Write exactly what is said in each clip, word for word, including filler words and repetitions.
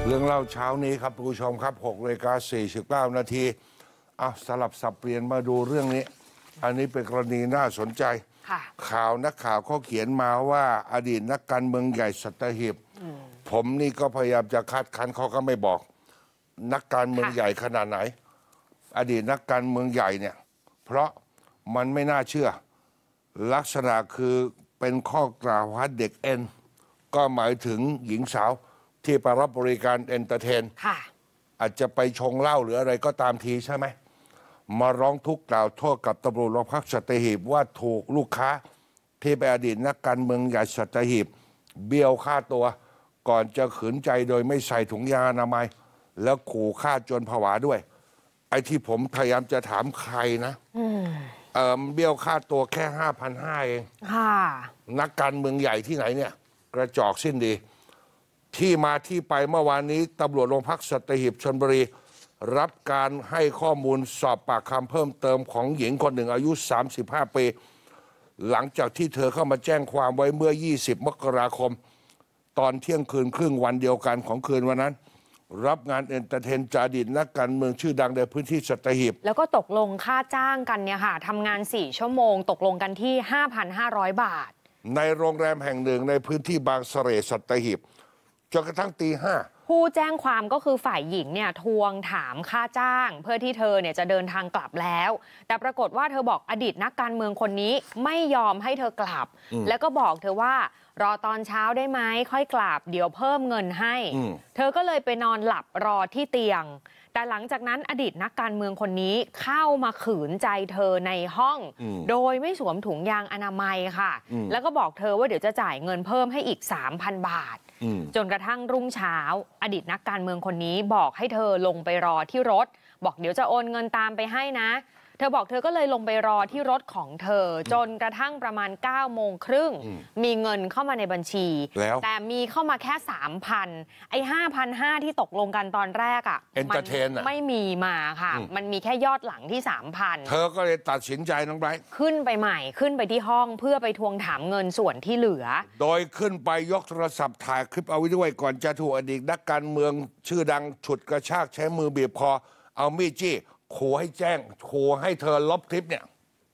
เรื่องเล่าเช้านี้ครับผู้ชมครับหกนาฬิกาสี่สิบเก้านาทีอ่ะสลับสับเปลี่ยนมาดูเรื่องนี้อันนี้เป็นกรณีน่าสนใจข่าวนักข่าวเขาเขียนมาว่าอดีตนักการเมืองใหญ่สัตหีบผมนี่ก็พยายามจะคัดค้านเขาก็ไม่บอกนักการเมืองใหญ่ขนาดไหนอดีตนักการเมืองใหญ่เนี่ยเพราะมันไม่น่าเชื่อลักษณะคือเป็นข้อกล่าวหาเด็กเอ็นก็หมายถึงหญิงสาวที่ไปรับบริการเอนเตอร์เทนอาจจะไปชงเหล้าหรืออะไรก็ตามทีใช่ไหมมาร้องทุกข์กล่าวโทษกับตำรวจโรงพักสัตหีบว่าถูกลูกค้าที่เป็นอดีตนักการเมืองใหญ่สัตหีบเบี้ยวค่าตัวก่อนจะขืนใจโดยไม่ใส่ถุงยางอนามัยแล้วขู่ฆ่าจนผวาด้วยไอ้ที่ผมพยายามจะถามใครนะเออเบี้ยวค่าตัวแค่ห้าพันห้าเองนักการเมืองใหญ่ที่ไหนเนี่ยกระจอกสิ้นดีที่มาที่ไปเมื่อวานนี้ตำรวจโรงพักสัตหีบชลบุรีรับการให้ข้อมูลสอบปากคำเพิ่มเติมของหญิงคนหนึ่งอายุสามสิบห้าปีหลังจากที่เธอเข้ามาแจ้งความไว้เมื่อยี่สิบมกราคมตอนเที่ยงคืนครึ่งวันเดียวกันของคืนวันนั้นรับงานเอนเตอร์เทนจากอดีตนักการเมืองชื่อดังในพื้นที่สัตหีบแล้วก็ตกลงค่าจ้างกันเนี่ยค่ะทำงานสี่ชั่วโมงตกลงกันที่ ห้าพันห้าร้อย บาทในโรงแรมแห่งหนึ่งในพื้นที่บางเสร่สัตหีบจนกระทั่งตีห้าผู้แจ้งความก็คือฝ่ายหญิงเนี่ยทวงถามค่าจ้างเพื่อที่เธอเนี่ยจะเดินทางกลับแล้วแต่ปรากฏว่าเธอบอกอดีตนักการเมืองคนนี้ไม่ยอมให้เธอกลับแล้วก็บอกเธอว่ารอตอนเช้าได้ไหมค่อยกลับเดี๋ยวเพิ่มเงินให้เธอก็เลยไปนอนหลับรอที่เตียงแต่หลังจากนั้นอดีตนักการเมืองคนนี้เข้ามาขืนใจเธอในห้องโดยไม่สวมถุงยางอนามัยค่ะแล้วก็บอกเธอว่าเดี๋ยวจะจ่ายเงินเพิ่มให้อีก สามพัน บาทจนกระทั่งรุ่งเช้าอดีตนักการเมืองคนนี้บอกให้เธอลงไปรอที่รถบอกเดี๋ยวจะโอนเงินตามไปให้นะเธอบอกเธอก็เลยลงไปรอที่รถของเธอจนกระทั่งประมาณเก้าโมงครึ่งมีเงินเข้ามาในบัญชีแต่มีเข้ามาแค่ สามพัน ไอ้ ห้าพันห้าร้อย ที่ตกลงกันตอนแรกอ่ะมันไม่มีมาค่ะมันมีแค่ยอดหลังที่ สามพันเธอก็เลยตัดสินใจน้องไบรท์ขึ้นไปใหม่ขึ้นไปที่ห้องเพื่อไปทวงถามเงินส่วนที่เหลือโดยขึ้นไปยกโทรศัพท์ถ่ายคลิปเอาไว้ด้วยก่อนจะถูกอดีตนักการเมืองชื่อดังฉุดกระชากใช้มือบีบคอเอามีดจี้ขู่ให้แจ้งขู่ให้เธอลบคลิปเนี่ย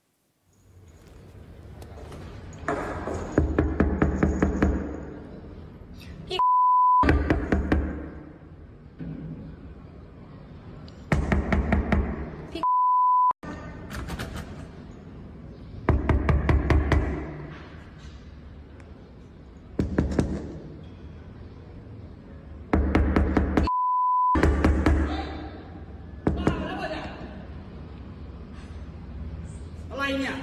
พี่พี่อะไรเนี่ย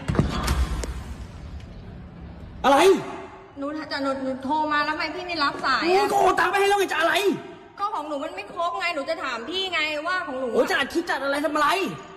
อะไรหนูจะหนูหนูโทรมาแล้วทำไมพี่ไม่รับสายอ่ะก็โอนตังค์ไปให้แล้วไงจะอะไรก็ของหนูมันไม่ครบไงหนูจะถามพี่ไงว่าของหนูโอ้จะอัดคลิปจัดอะไรทำอะไร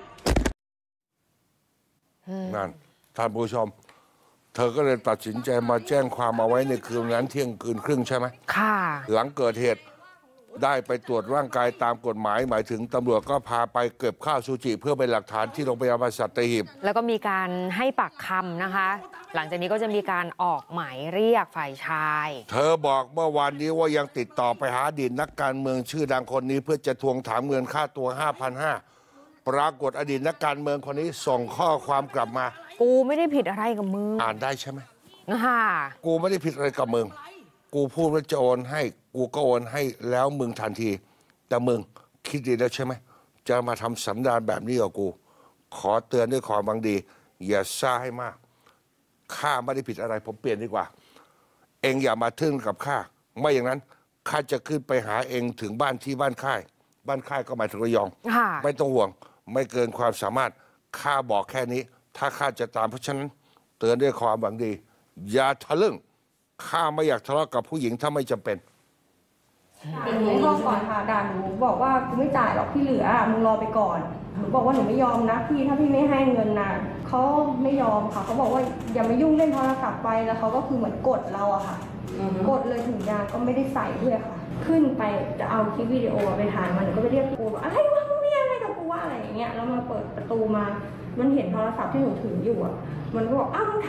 นั่นท่านผู้ชมเธอก็เลยตัดสินใจมาแจ้งความเอาไว้ในคืนนั้นเที่ยงคืนครึ่งใช่ไหมค่ะหลังเกิดเหตุได้ไปตรวจร่างกายตามกฎหมายหมายถึงตำรวจก็พาไปเก็บข้าวซูจิเพื่อเป็นหลักฐานที่โรงพยาบาลสัตหีบแล้วก็มีการให้ปากคำนะคะหลังจากนี้ก็จะมีการออกหมายเรียกฝ่ายชายเธอบอกเมื่อวานนี้ว่ายังติดต่อไปหาอดีตนักการเมืองชื่อดังคนนี้เพื่อจะทวงถามเงินค่าตัว ห้าพันห้าร้อย ปรากฏอดีตนักการเมืองคนนี้ส่งข้อความกลับมากูไม่ได้ผิดอะไรกับมึงอ่านได้ใช่ไหมค่ะกูไม่ได้ผิดอะไรกับมึงกูพูดว่าจะโอนให้กูก็โอนให้แล้วมึงทันทีแต่มึงคิดดีแล้วใช่ไหมจะมาทำสันดานแบบนี้กับกูขอเตือนด้วยความหวังดีอย่าซ่าให้มากข้าไม่ได้ผิดอะไรผมเปลี่ยนดีกว่าเองอย่ามาทึ่งกับข้าไม่อย่างนั้นข้าจะขึ้นไปหาเองถึงบ้านที่บ้านค่ายบ้านค่ายก็หมายถึงระยองไม่ต้องห่วงไม่เกินความสามารถข้าบอกแค่นี้ถ้าข้าจะตามเพราะฉะนั้นเตือนด้วยความหวังดีอย่าทะลึ่งข้าไม่อยากทะเลาะกับผู้หญิงถ้าไม่จำเป็นหนูห้องก่อนค่ะด่าหนูบอกว่ากูไม่จ่ายหรอกที่เหลือมึงรอไปก่อนหนูบอกว่าหนูไม่ยอมนะพี่ถ้าพี่ไม่ให้เงินนะเขาไม่ยอมค่ะเขาบอกว่าอย่ามายุ่งเล่นโทรศัพท์ไปแล้วเขาก็คือเหมือนกดเราอะค่ะกดเลยถุงยางก็ไม่ได้ใส่ด้วยค่ะขึ้นไปจะเอาคลิปวิดีโอไปถ่ายมันหนูก็ไปเรียกกูว่าอะไรวะมึงเนี่ยอะไรกับกูว่าอะไรอย่างเงี้ยแล้วมันเปิดประตูมามันเห็นโทรศัพท์ที่หนูถืออยู่อะมันก็บอกอ้าวมึงถ่าย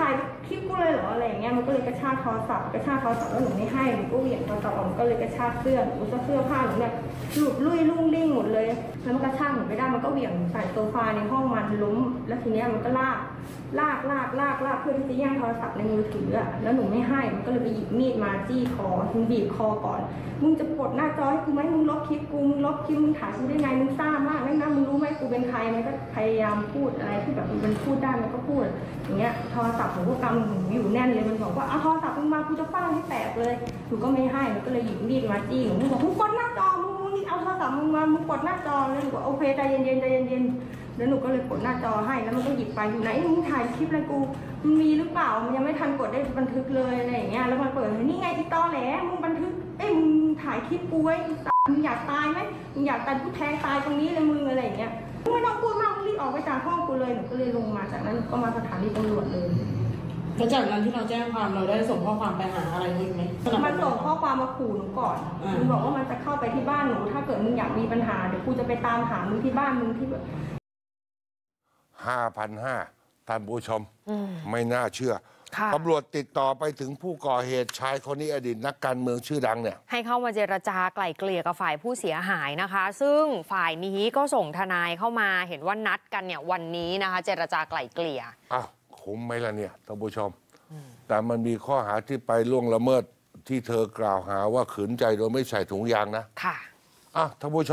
คลิปกูเลยเหรออะไรอย่างเงี้ยมันก็เลยกระชากโทรศัพท์กระชากโทรศัพท์แล้วหนูไม่ให้หนูก็เหวี่ยงโทรศัพท์ออกมันก็เลยกระชากเสื้อหนูเสื้อผ้าหนูเนี่ยหลุดลุ่ยลุ่งลิ่งหมดเลยแล้วมันกระชากหนูไม่ได้มันก็เหวี่ยงใส่โซฟาในห้องมันล้มแล้วทีเนี้ยมันก็ลากลากลากลากลากเพื่อที่จะแย่งโทรศัพท์ในมือถืออะแล้วหนูไม่ให้มันก็เลยไปหยิบมีดมาจี้คอมึงบีบคอก่อนมึงจะกดหน้าจอให้กูไหมมึงลบคลิปกูมึงลบคลิปมึงถ่ายกูได้ไงมึงซ่ามากนะมึงรู้ไหมกูเป็นใครมันก็พยายามพูดอะไรที่แบบมันพูดได้มันก็พูดอย่างเงี้ยโทรศัพท์หนูก็กำหนูอยู่แน่นเลยมันบอกว่าเอาโทรศัพท์มึงมากูจะฟาดให้แตกเลยหนูก็ไม่ให้มันก็เลยหยิบมีดมาจี้หนูมึงบอกมึงกดหน้าจอมึงมึงเอาโทรศัพท์มึงมามึงกดหน้าจอแล้วหนูก็โอเคใจเย็นๆใจเย็นๆแล้วหนูก็เลยกดหน้าจอให้แล้วมันก็หยิบไปอยู่ไหนมึงถ่ายคลิปอะไรกูมันมีหรือเปล่ามันยังไม่ทันกดได้บันทึกเลยอะไรอย่างเงี้ยแล้วมันเปิดนี่ไงที่ตอแหลมึงบันทึกเอ้ยมึงถ่ายคลิปกูไว้มึงอยากตายไหมมึงอยากตายกูแทงตายตรงนี้เลยมึงอะไรอย่างเงี้ยมึงไม่ต้องพูดมากมึงรีบออกไปจากห้องกูเลยหนูก็เลยลงมาจากนั้นก็มาสถานีตำรวจเลยแล้วจากนั้นที่เราแจ้งความเราได้ส่งข้อความไปหาอะไรอีกไหมมันส่งข้อความมาขู่หนูก่อนมันบอกว่ามันจะเข้าไปที่บ้านหนูถ้าเกิดมึงอยากมีปัญหาเดี๋ยวกูจะไปตามหามึงที่บ้านมึงที่แบบห้าพันห้าท่านผู้ชมไม่น่าเชื่อตำรวจติดต่อไปถึงผู้ก่อเหตุชายคนนี้อดีตนักการเมืองชื่อดังเนี่ยให้เข้ามาเจรจาไกล่เกลี่ยกับฝ่ายผู้เสียหายนะคะ ซึ่งฝ่ายนี้ก็ส่งทนายเข้ามาเห็นว่านัดกันเนี่ยวันนี้นะคะเจรจาไกล่เกลี่ยอ้าวคุ้มไหมล่ะเนี่ยท่านผู้ชมแต่มันมีข้อหาที่ไปล่วงละเมิดที่เธอกล่าวหาว่าขืนใจโดยไม่ใส่ถุงยางนะค่ะอ้าวท่านผู้ชม